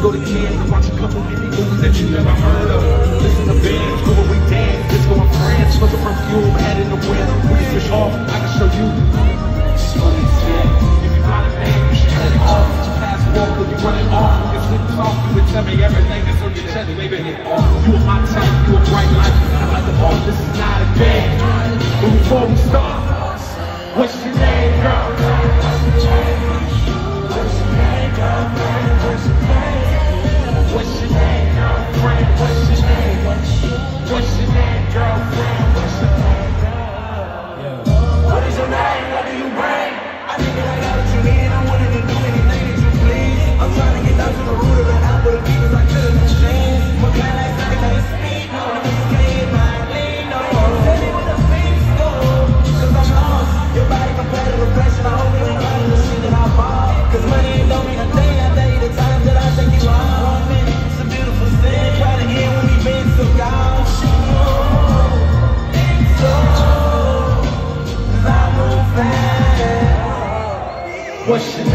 go to Cannes and watch a couple indie movies that you never heard of. Listen to bands, go where we dance, disco in France, smell the perfume, head in the wind. We can switch off, I can show you. If you find a man, you should cut it off. Your passport, if you run it off, you can slip talk, you can tell me everything that's on your chest, baby. You are my type, you a bright light. I like the ball, this is not a game. But before we start, what's your name, girl? What's your name, girlfriend? What's your name? What's your name, girlfriend? What's your name? What's your name, girlfriend? What's your name, girl? What is your name? What do you bring? I think that I got what you need. I'm willing to do anything that you please. I'm trying to get down to the root of the apple. The beat is like to the machine. My kind like something like speed. No, I'm scared, my lean. No, tell me where the beats go. Cause I'm lost. Your body competitive pressure. I hope you ain't running the shit that I bought. Cause money ain't don't mean a thing. I tell you the times that I take you out. It's a beautiful thing. Try to end when we been so gone. So, cause I move fast. What's your name?